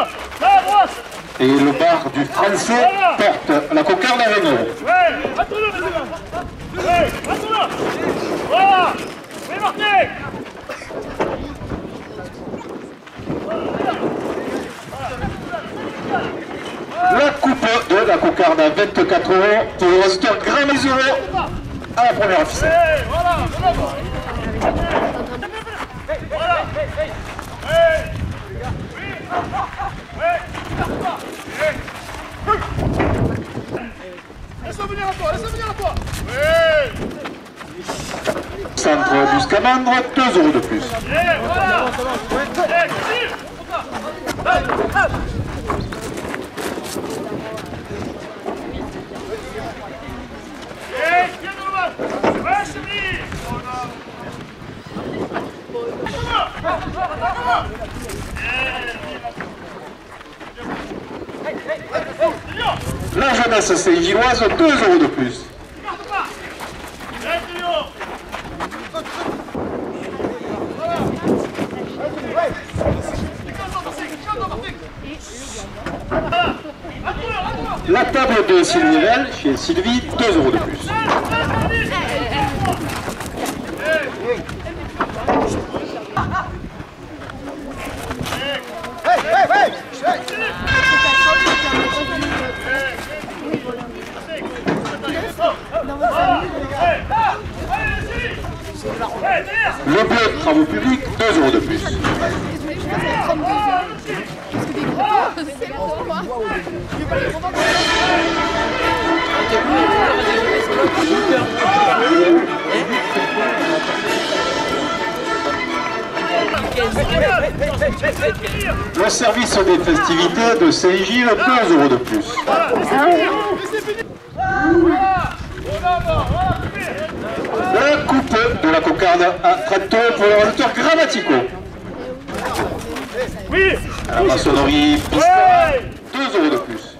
Et le bar du Français porte la cocarde à 20 €. Voilà. Oui, Martin. La coupe de la cocarde à 24 € pour le résultat grand 10 € à la première officielle. Laisse-le venir à toi, laisse-le venir à toi. Centre du Scamandre, 2 € de plus. La jeunesse Saint-Gilloise, 2 € de plus. La table de Sylvie chez Sylvie, 2 € de plus. Le bleu travaux publics, 2 € de plus. Le service des festivités de Saint-Gilles, 2 € de plus. La coupe de la cocarde à 30 € pour le résultat grammatico. Oui. À la maçonnerie Pistera, 2 € de plus.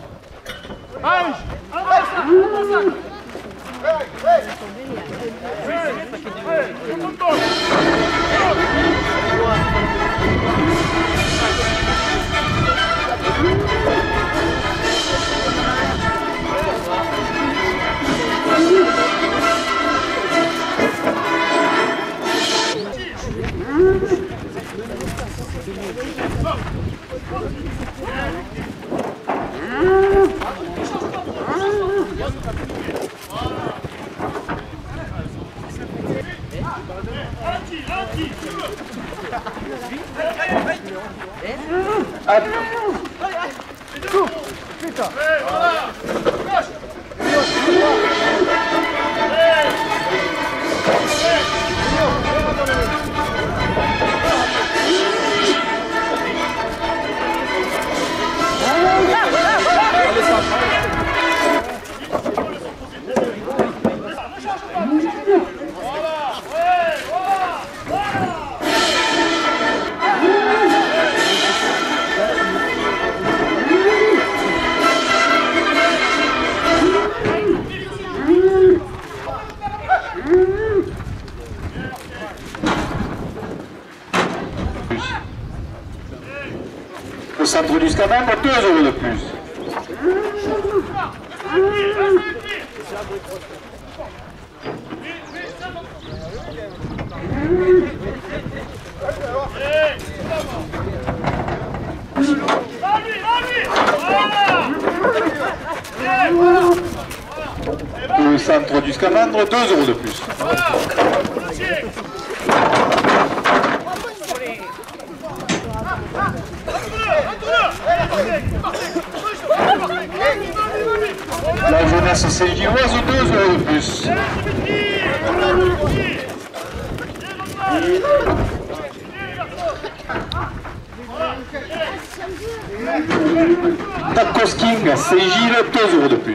Au centre du Scamandre, 2 € de plus. Au centre du Scamandre, 2 € de plus. La jeunesse Saint-Gilloise, 2 € de plus. Tacos King Saint-Gilles, 2 € de plus.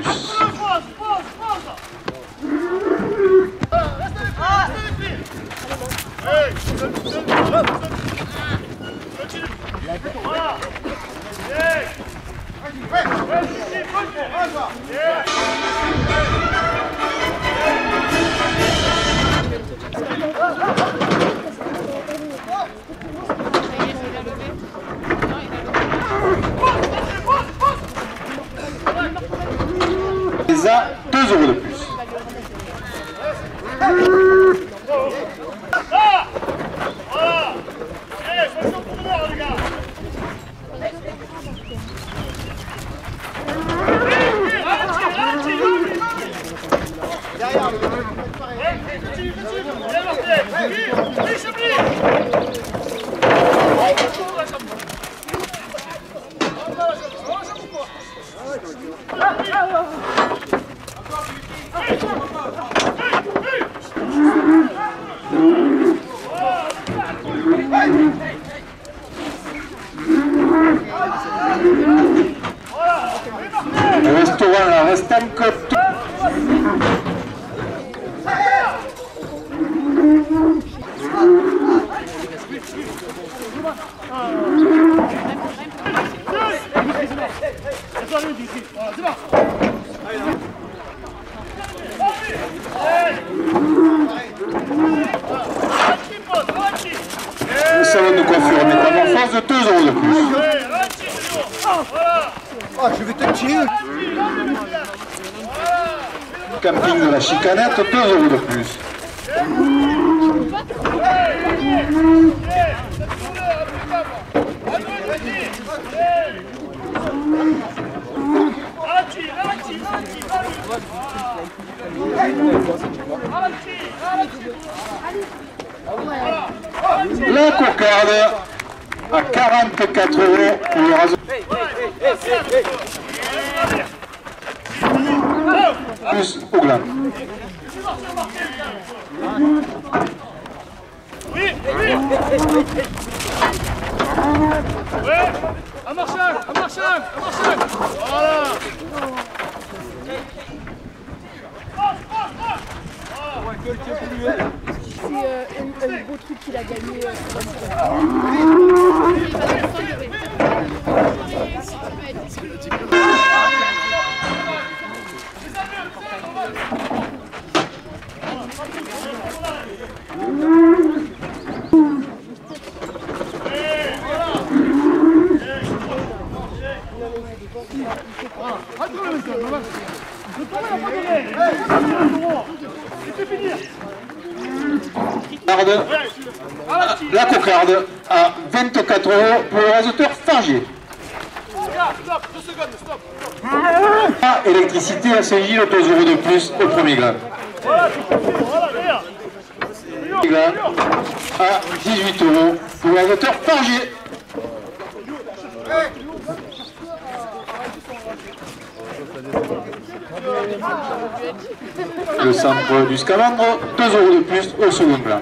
Les a 2 € de plus. Le restaurant La Restagne-Côte. Le salon de coiffure métamorphose de 2 € de plus. Ah, je vais te tirer. Camping de la Chicanette, 2 € de plus. La cocarde à 44 € pour le rasoir. Plus au gland. Oui, oui. Ouais, un marchand. Voilà. C'est un beau truc qu'il a gagné. La cocarde à 24 € pour le rasoteur Fargier. Ah, électricité à Saint-Gilles, 2 € de plus au premier gland. À 18 € pour le rasoteur Fargier. Le centre du Scamandre, 2 € de plus au second plan.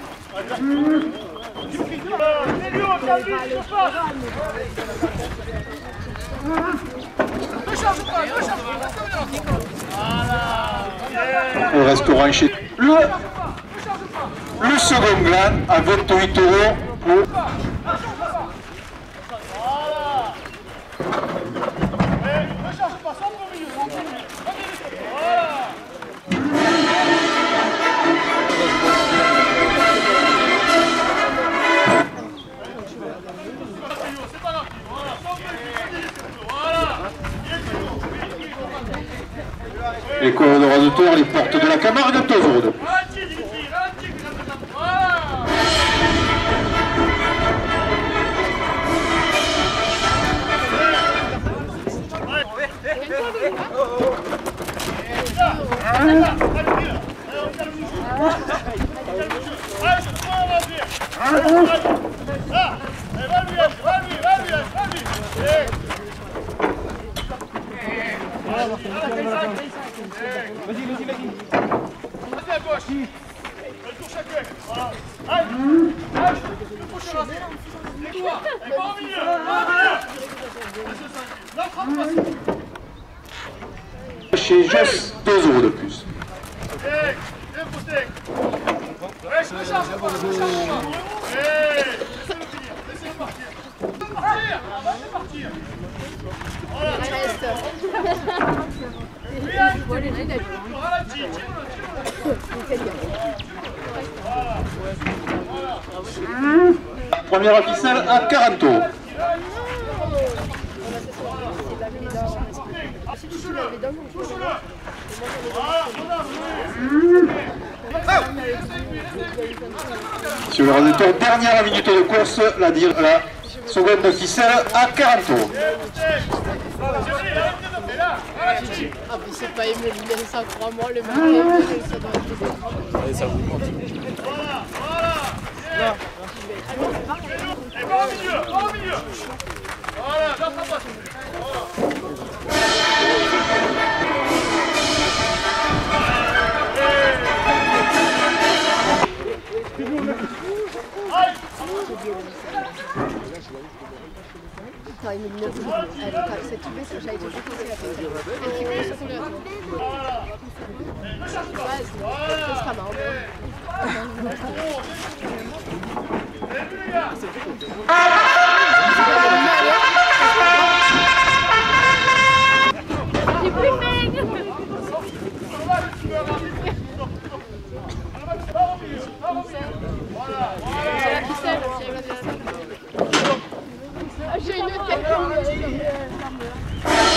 Au restaurant chez le second gland à 28 € pour les corps de rasoteur, les portes de la Camargue, 2 € de plus. Vas-y. Vas-y à gauche. Elle touche à queue. Voilà. Allez. Le prochain là. Et toi. Et pas au milieu. Là, frappe pas. Chez Joss, 2 € de plus. Bien posté. Ouais, je me charge pas. Laissez-le partir. Laissez-le partir. Voilà, Première ficelle à 40 €. Si tu l'avais d'un coup. Sur le retour, dernière minute de course, la seconde de ficelle à 40 tours. Ah mais c'est pas Emile, il laisse ça, crois-moi, le mec, ça doit être... Allez, ça vous monte. Voilà. Et pas au milieu. Voilà, dans sa passe. Quand Emile ne veut, elle s'est tombée, ça j'avais déjà pensé à faire. Elle qui court sur le retour. Ouais, ce sera marrant. J'ai plus fait. C'est la ficelle, j'ai une tête.